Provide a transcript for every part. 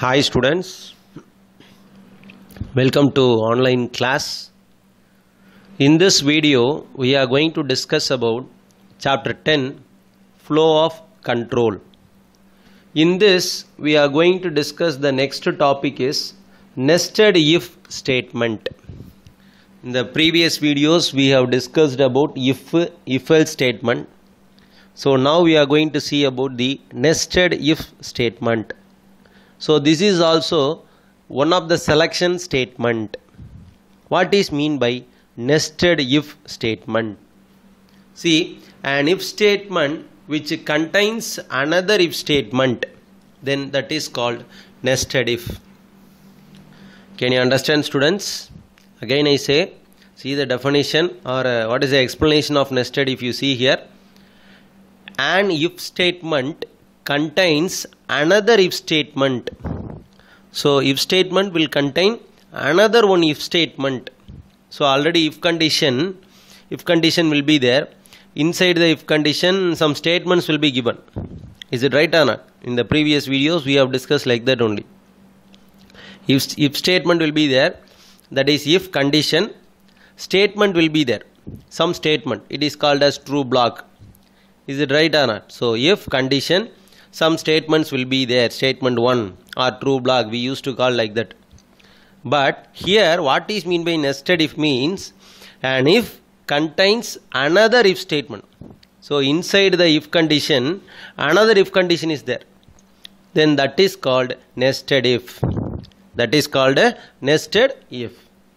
Hi students, welcome to online class. In this video, we are going to discuss about chapter 10, flow of control. In this, we are going to discuss the next topic is nested if statement. In the previous videos, we have discussed about if-else statement. So now we are going to see about the nested if statement. So this is also one of the selection statement. What is mean by nested if statement? See, an if statement which contains another if statement, then that is called nested if. Can you understand, students? Again I say, see the definition or what is the explanation of nested if you see here. An if statement contains another if statement. So if statement will contain another one if statement. So already if condition will be there. Inside the if condition some statements will be given. Is it right or not? In the previous videos we have discussed like that only. If statement will be there, that is if condition, statement will be there. Some statement, it is called as true block. Is it right or not? So if condition, some statements will be there, statement 1 or true block, we used to call like that. But here what is mean by nested if means an if contains another if statement. So inside the if condition, another if condition is there. Then that is called nested if. That is called a nested if.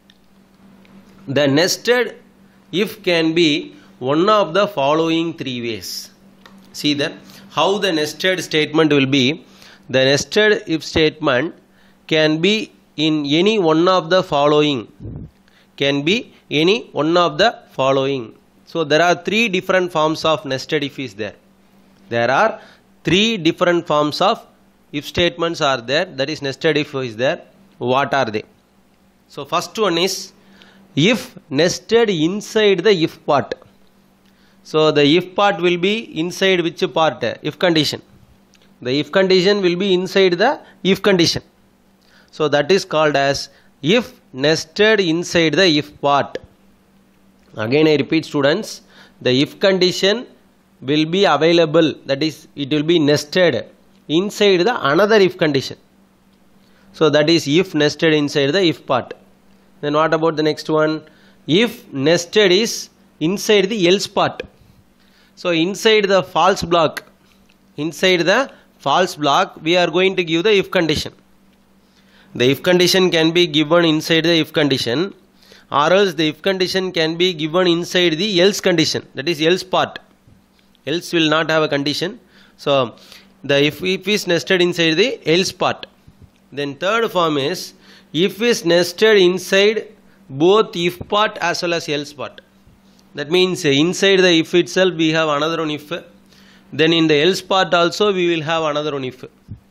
The nested if can be one of the following three ways. See that how the nested statement will be. The nested if statement can be in any one of the following. Can be any one of the following. So there are three different forms of nested if is there. There are three different forms of if statements are there. That is nested if is there. What are they? So first one is if nested inside the if part. So the if part will be inside which part? If condition. The if condition will be inside the if condition. So that is called as if nested inside the if part. Again I repeat, students, the if condition will be available, that is it will be nested inside the another if condition. So that is if nested inside the if part. Then what about the next one? If nested is inside the else part. So inside the false block, we are going to give the if condition. The if condition can be given inside the if condition, or else the if condition can be given inside the else condition, that is else part. Else will not have a condition. So the if is nested inside the else part. Then third form is if is nested inside both if part as well as else part. That means inside the if itself we have another one if. Then in the else part also we will have another one if.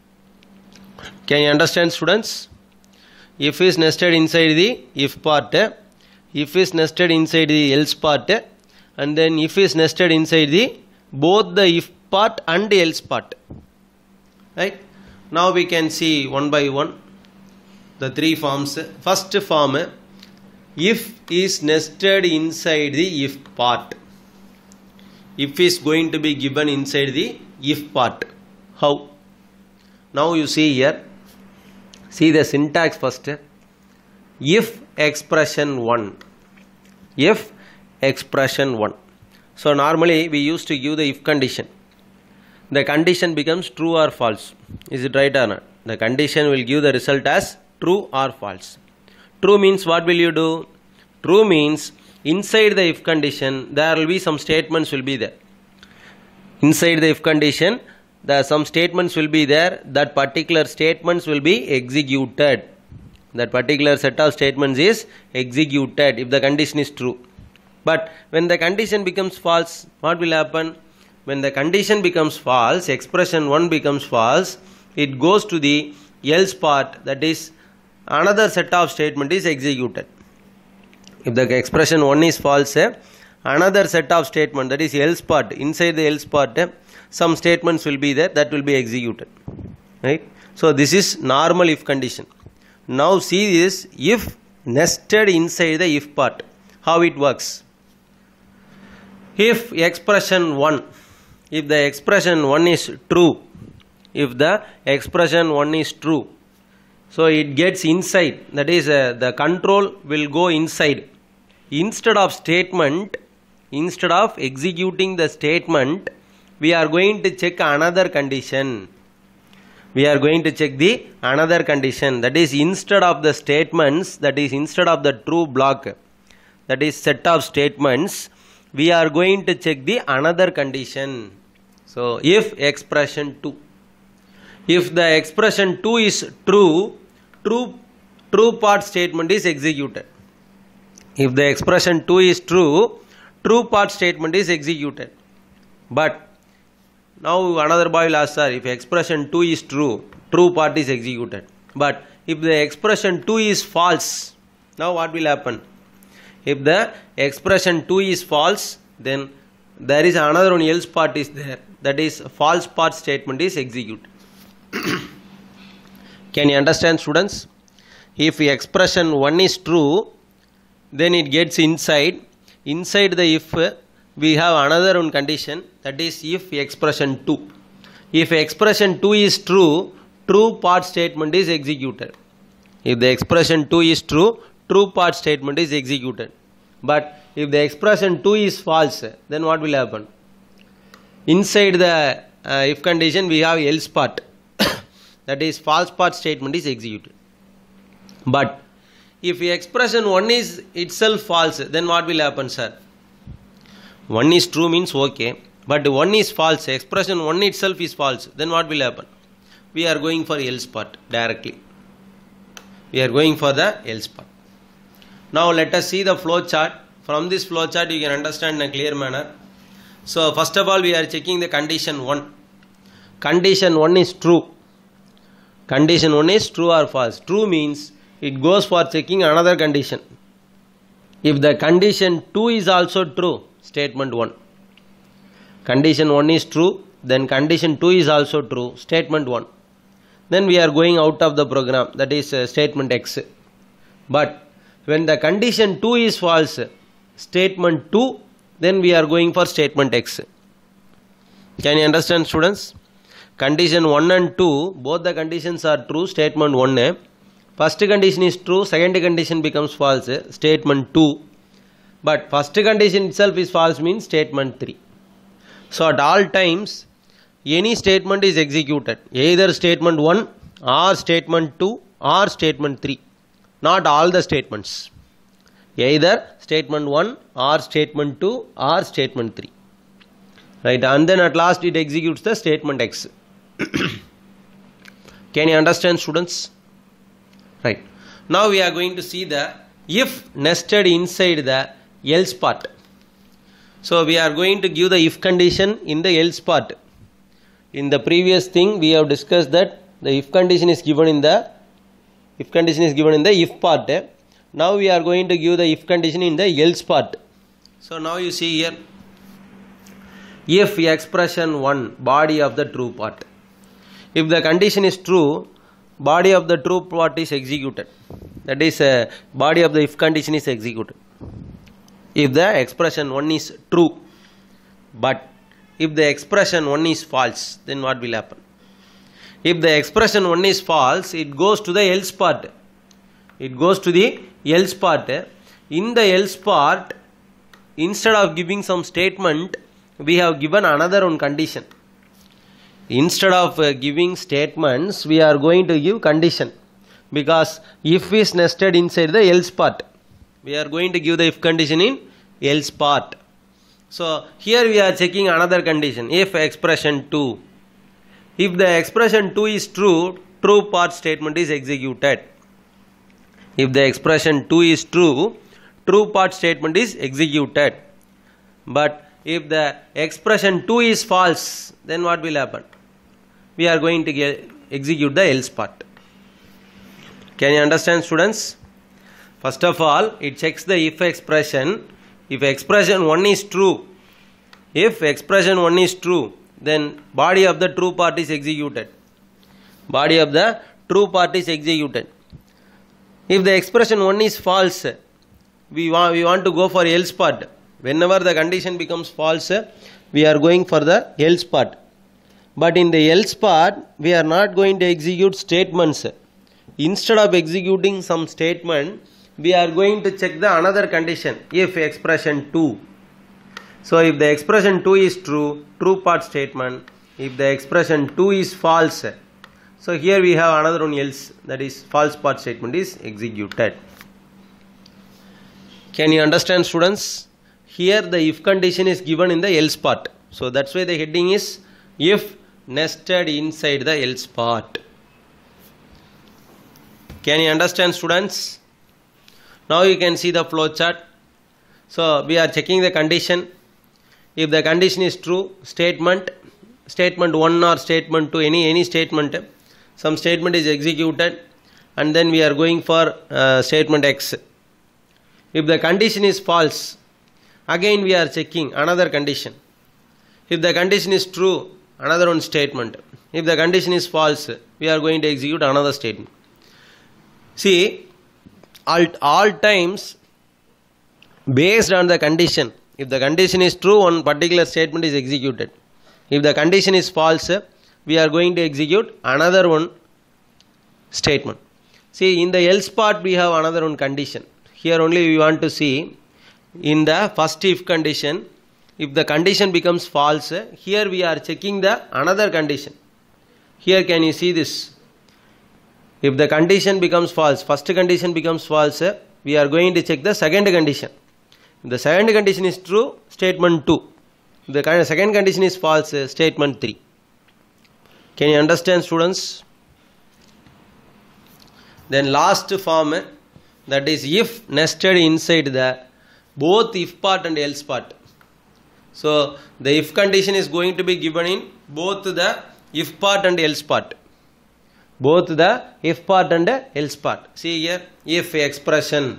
Can you understand, students? If is nested inside the if part, if is nested inside the else part, and then if is nested inside the both the if part and the else part. Right? Now we can see one by one the three forms. First form, if is nested inside the if part. If is going to be given inside the if part. How? Now you see here. See the syntax first. If expression 1. If expression 1. So normally we used to give the if condition. The condition becomes true or false. Is it right or not? The condition will give the result as true or false. True means what will you do? True means inside the if condition there will be some statements will be there. Inside the if condition some statements will be there. That particular statements will be executed. That particular set of statements is executed if the condition is true. But when the condition becomes false, what will happen? When the condition becomes false, expression 1 becomes false, it goes to the else part, that is another set of statement is executed. If the expression 1 is false, another set of statement, that is else part, inside the else part some statements will be there that will be executed. Right? So this is normal if condition. Now see this if nested inside the if part. How it works? If expression 1, if the expression 1 is true, if the expression 1 is true, so it gets inside, that is the control will go inside. Instead of statement, instead of executing the statement, we are going to check another condition. We are going to check the another condition, that is instead of the statements, that is instead of the true block, that is set of statements, we are going to check the another condition. So if expression 2, if the expression 2 is true, true part statement is executed. If the expression 2 is true, true part statement is executed. But now another boy will ask, sir, if expression 2 is true, true part is executed. But if the expression 2 is false, now what will happen? If the expression 2 is false, then there is another one else part is there, that is false part statement is executed. Can you understand, students? If expression 1 is true, then it gets inside the if we have another one condition, that is if expression 2. If expression 2 is true, true part statement is executed. If the expression 2 is true, true part statement is executed. But if the expression 2 is false, then what will happen? Inside the if condition we have else part, that is false part statement is executed. But if expression 1 is itself false, then what will happen, sir? 1 is true means okay, but 1 is false, expression 1 itself is false, then what will happen? We are going for else part directly. We are going for the else part. Now let us see the flow chart. From this flow chart you can understand in a clear manner. So first of all we are checking the condition 1. Condition 1 is true. Condition 1 is true or false. True means it goes for checking another condition. If the condition 2 is also true, statement 1. Condition 1 is true, then condition 2 is also true, statement 1. Then we are going out of the program, that is statement X. But when the condition 2 is false, statement 2, then we are going for statement X. Can you understand, students? Condition 1 and 2, both the conditions are true, statement 1. First condition is true, second condition becomes false, statement 2. But first condition itself is false means statement 3. So at all times, any statement is executed, either statement 1 or statement 2 or statement 3. Not all the statements. Either statement 1 or statement 2 or statement 3. Right, and then at last it executes the statement X. Can you understand, students? Right. Now we are going to see the if nested inside the else part. So we are going to give the if condition in the else part. In the previous thing we have discussed that the if condition is given in the if part. Now we are going to give the if condition in the else part. So now you see here, if expression 1, body of the true part. If the condition is true, body of the true part is executed. That is body of the if condition is executed. If the expression 1 is true, but if the expression 1 is false, then what will happen? If the expression 1 is false, it goes to the else part. It goes to the else part. In the else part, instead of giving some statement, we have given another one condition. Instead of giving statements, we are going to give condition. Because if is nested inside the else part, we are going to give the if condition in else part. So here we are checking another condition, if expression 2. If the expression 2 is true, true part statement is executed. If the expression 2 is true, true part statement is executed. But if the expression 2 is false, then what will happen? We are going to execute the else part. Can you understand, students? First of all, it checks the if expression. If expression 1 is true, then body of the true part is executed. Body of the true part is executed. If the expression 1 is false, we want to go for else part. Whenever the condition becomes false, we are going for the else part. But in the else part, we are not going to execute statements. Instead of executing some statement, we are going to check the another condition, if expression 2. So if the expression 2 is true, true part statement. If the expression 2 is false, so here we have another one else, that is false part statement is executed. Can you understand, students? Here the if condition is given in the else part. So that's why the heading is if nested inside the else part. Can you understand, students? Now you can see the flow chart. So we are checking the condition. If the condition is true, statement 1 or statement 2, any statement, some statement is executed, and then we are going for statement X. If the condition is false, again we are checking another condition. If the condition is true, another one statement. If the condition is false, we are going to execute another statement. See, all times based on the condition, if the condition is true, one particular statement is executed. If the condition is false, we are going to execute another one statement. See, in the else part we have another one condition. Here only we want to see in the first if condition, if the condition becomes false, here we are checking the another condition. Here can you see this? If the condition becomes false, first condition becomes false, we are going to check the second condition. If the second condition is true, statement 2. If the second condition is false, statement 3. Can you understand, students? Then last form, that is if nested inside the both if part and else part. So the if condition is going to be given in both the if part and else part. Both the if part and else part. See here, if expression,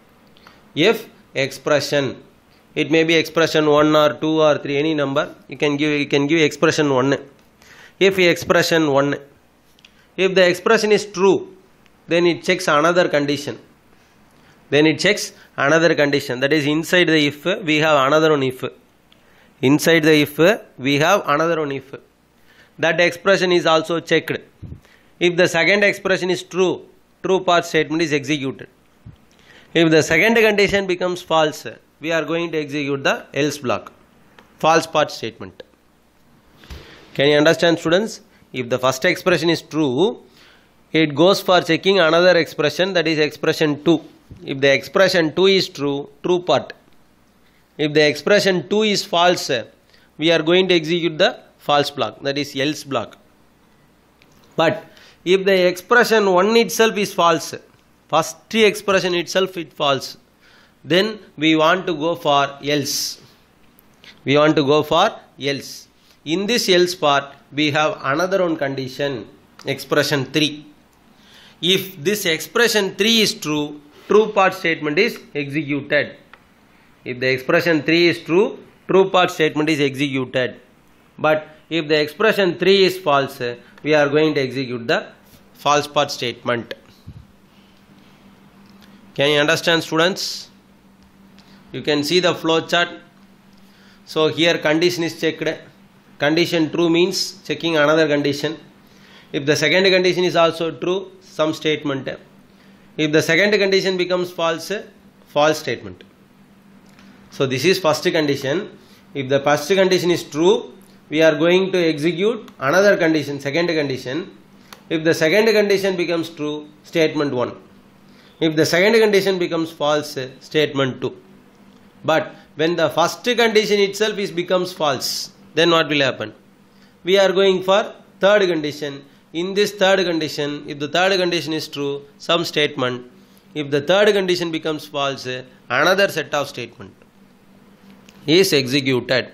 it may be expression 1 or 2 or 3, any number. You can give expression 1. If expression 1, if the expression is true, then it checks another condition. That is inside the if we have another one if. Inside the if we have another one if. That expression is also checked. If the second expression is true, true part statement is executed. If the second condition becomes false, we are going to execute the else block, false part statement. Can you understand, students? If the first expression is true, it goes for checking another expression, that is expression 2. If the expression 2 is true, true part. If the expression 2 is false, we are going to execute the false block, that is else block. But if the expression 1 itself is false, first expression itself is false, then we want to go for else. In this else part, we have another one condition, expression 3. If this expression 3 is true, true part statement is executed. If the expression 3 is true, true part statement is executed. But if the expression 3 is false, we are going to execute the false part statement. Can you understand, students? You can see the flow chart. So here condition is checked. Condition true means checking another condition. If the second condition is also true, some statement. If the second condition becomes false, false statement. So this is first condition. If the first condition is true, we are going to execute another condition, second condition. If the second condition becomes true, statement 1. If the second condition becomes false, statement 2. But when the first condition itself becomes false, then what will happen? We are going for third condition. In this third condition, if the third condition is true, some statement. If the third condition becomes false, another set of statement is executed.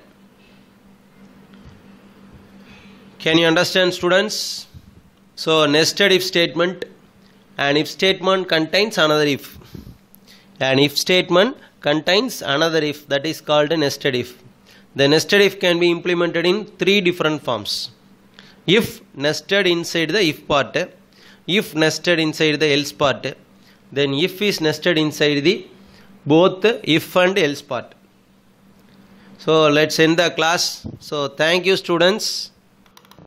Can you understand, students? So nested if statement, an if statement contains another if. An if statement contains another if, that is called a nested if. The nested if can be implemented in 3 different forms. if nested inside the if part, if nested inside the else part, then if is nested inside the both if and else part. So let's end the class. So thank you students.